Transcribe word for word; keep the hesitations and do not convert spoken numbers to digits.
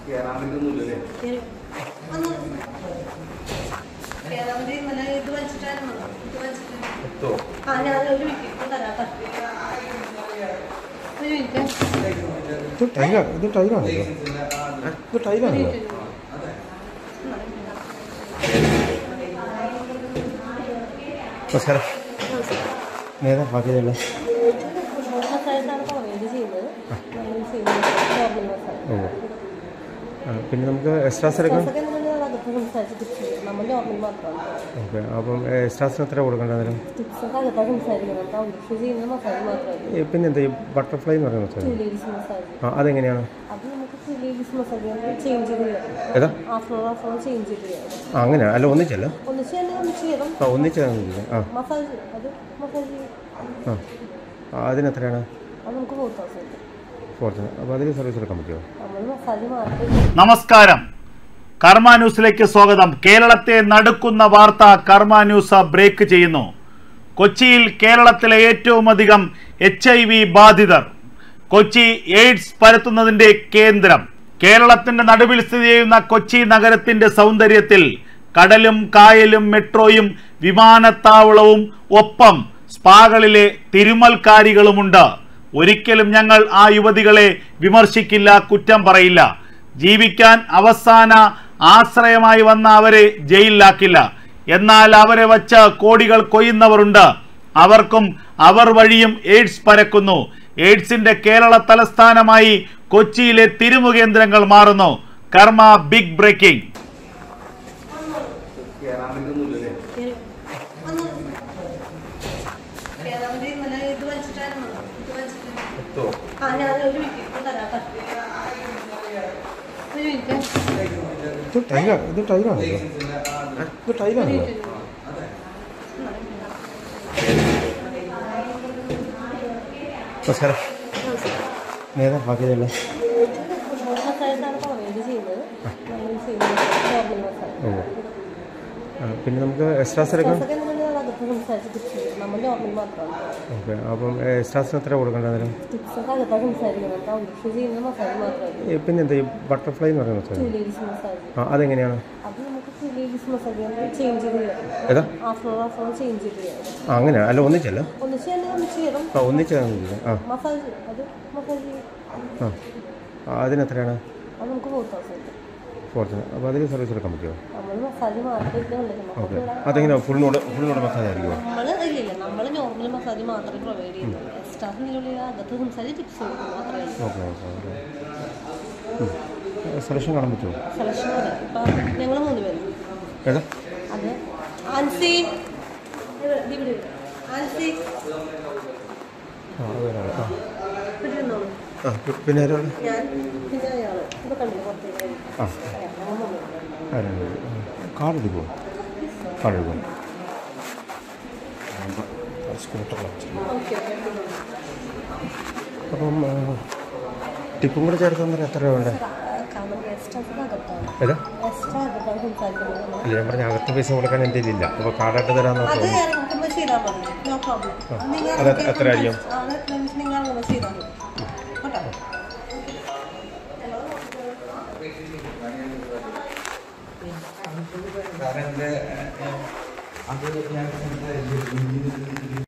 ഇത് ടൈലാ ഇത് ടൈലാണല്ലോ ഇത് ടൈലാണല്ലോ നമസ്കാരം നേതാ ബാക്കിയതല്ലേ ഓ പിന്നെ നമുക്ക് എക്സ്ട്രാസ് എടുക്കാം ഓക്കെ അപ്പം എക്സ്ട്രാസിന് എത്ര കൊടുക്കേണ്ടത് പിന്നെ എന്താ ഈ ബട്ടർഫ്ലൈ എന്ന് പറയുന്നത് ആ അതെങ്ങനെയാണ് ഏതാ ആ അങ്ങനെയാണ് അല്ല ഒന്നിച്ചല്ല ആ ഒന്നിച്ചാണ് ആ ആ അതിനെത്രയാണ് അപ്പോൾ അതിന് സർവീസ് എടുക്കാൻ പറ്റുമോ? നമസ്കാരം, കർമ്മ ന്യൂസിലേക്ക് സ്വാഗതം. കേരളത്തെ നടുക്കുന്ന വാർത്ത കർമ്മ ന്യൂസ് ബ്രേക്ക് ചെയ്യുന്നു. കൊച്ചിയിൽ കേരളത്തിലെ ഏറ്റവും അധികം എച്ച് ഐ വി ബാധിതർ. കൊച്ചി എയ്ഡ്സ് പരത്തുന്നതിന്റെ കേന്ദ്രം. കേരളത്തിന്റെ നടുവിൽ സ്ഥിതി ചെയ്യുന്ന കൊച്ചി നഗരത്തിന്റെ സൗന്ദര്യത്തിൽ കടലും കായലും മെട്രോയും വിമാനത്താവളവും ഒപ്പം സ്പാകളിലെ തിരുമൽക്കാരികളുമുണ്ട്. ഒരിക്കലും ഞങ്ങൾ ആ യുവതികളെ വിമർശിക്കില്ല, കുറ്റം പറയില്ല. ജീവിക്കാൻ അവസാന ആശ്രയമായി വന്ന അവരെ ജയിലിലാക്കില്ല. എന്നാൽ അവരെ വച്ച് കോടികൾ കൊയ്യുന്നവരുണ്ട്. അവർക്കും അവർ വഴിയും എയ്ഡ്സ് പരക്കുന്നു. എയ്ഡ്സിന്റെ കേരള തലസ്ഥാനമായി കൊച്ചിയിലെ തിരുമുകേന്ദ്രങ്ങൾ മാറുന്നു. കർമ്മ ബിഗ് ബ്രേക്കിംഗ്. ഇത് ടൈലാ ഇത് ടൈലാണല്ലോ ഇത് ടൈലാണല്ലോ നമസ്കാരം നേതാ ബാക്കിയതല്ലേ ഓ പിന്നെ നമുക്ക് എക്സ്ട്രാസ് എടുക്കാം ഓക്കെ അപ്പം എക്സ്ട്രാസിന് എത്ര കൊടുക്കേണ്ടത് പിന്നെ എന്താ ഈ ബട്ടർഫ്ലൈ എന്ന് പറയുന്നത് ആ അതെങ്ങനെയാണ് ഏതാ ആ അങ്ങനെയാണ് അല്ല ഒന്നിച്ചല്ല ആ ഒന്നിച്ചാണ് ആ ആ അതിനെത്രയാണ് ഫോർ തൗസൻഡ് അപ്പോൾ അതിന് സർവീസ് എടുക്കാൻ പറ്റുമോ? ഓക്കെ അതെങ്ങനെയാണ് ഫുള്ളിനോട് ഫുള്ളിനോട് മസാജ് ആയിരിക്കുമോ? ഓക്കെ ഓക്കെ ഓക്കെ സെലക്ഷൻ കാണാൻ പറ്റുമോ? ഏതാ ആ അതൊരാൾ ആ ആ പിന്നെ ആരാണ് ആ ആരാണ് കാർഡ് എടുക്കുമോ? കാർഡ് എടുക്കുമോ? സ്കൂട്ടർ അപ്പം ടിപ്പും കൂടെ ചേർത്ത് തന്നേരം എത്ര രൂപ വേണ്ടേ? ഏതാ അല്ല ഞാൻ പറഞ്ഞ അകത്ത് പൈസ കൊടുക്കാൻ എൻ്റെ ഇല്ല. അപ്പോൾ കാർഡായിട്ട് തരാമെന്ന് അത് എത്ര ആയിരിക്കും? അത് ഞാൻ